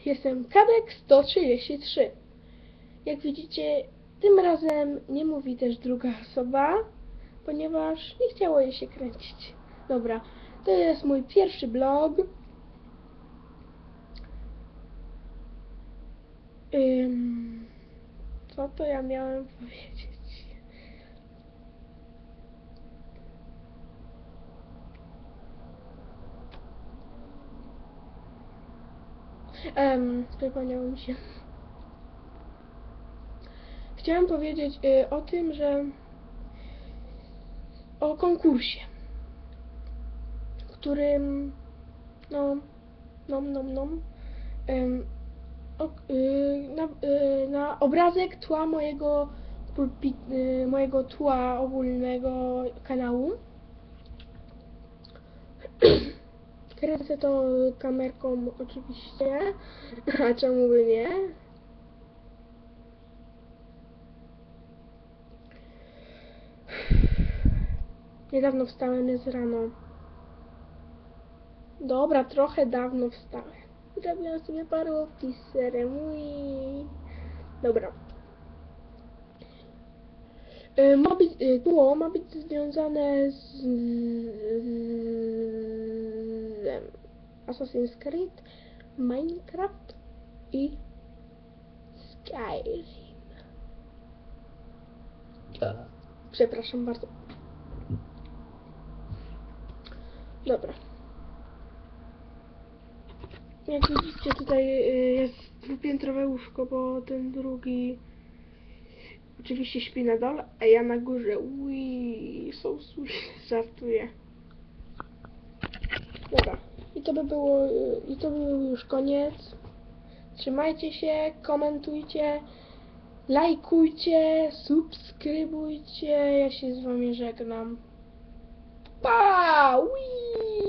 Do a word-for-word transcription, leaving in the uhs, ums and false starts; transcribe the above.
jestem Kadek sto trzydzieści trzy. Jak widzicie, tym razem nie mówi też druga osoba, ponieważ nie chciało jej się kręcić. Dobra, to jest mój pierwszy blog. Ym, co to ja miałem powiedzieć? Um, przypomniało mi się. Chciałem powiedzieć y, o tym, że o konkursie, w którym no, no, no, no, ym, o, y, na, y, na obrazek tła mojego pulpit, y, mojego tła ogólnego kanału. Kręcę to kamerką oczywiście, a czemu by nie? Niedawno wstałem, jest rano. Dobra, trochę dawno wstałem. Zrobiłam sobie parówki z serem. Ui. Dobra. Y, ma być, y, tło ma być związane z, z Assassin's Creed, Minecraft i Skyrim. Przepraszam bardzo. Dobra. Jak widzicie, tutaj jest dwupiętrowe łóżko, bo ten drugi oczywiście śpi na dole, a ja na górze. Ui, so sweet. Żartuję. Dobra. I to by było, i to by był już koniec. Trzymajcie się, komentujcie, lajkujcie, subskrybujcie. Ja się z wami żegnam. Pa! Ui!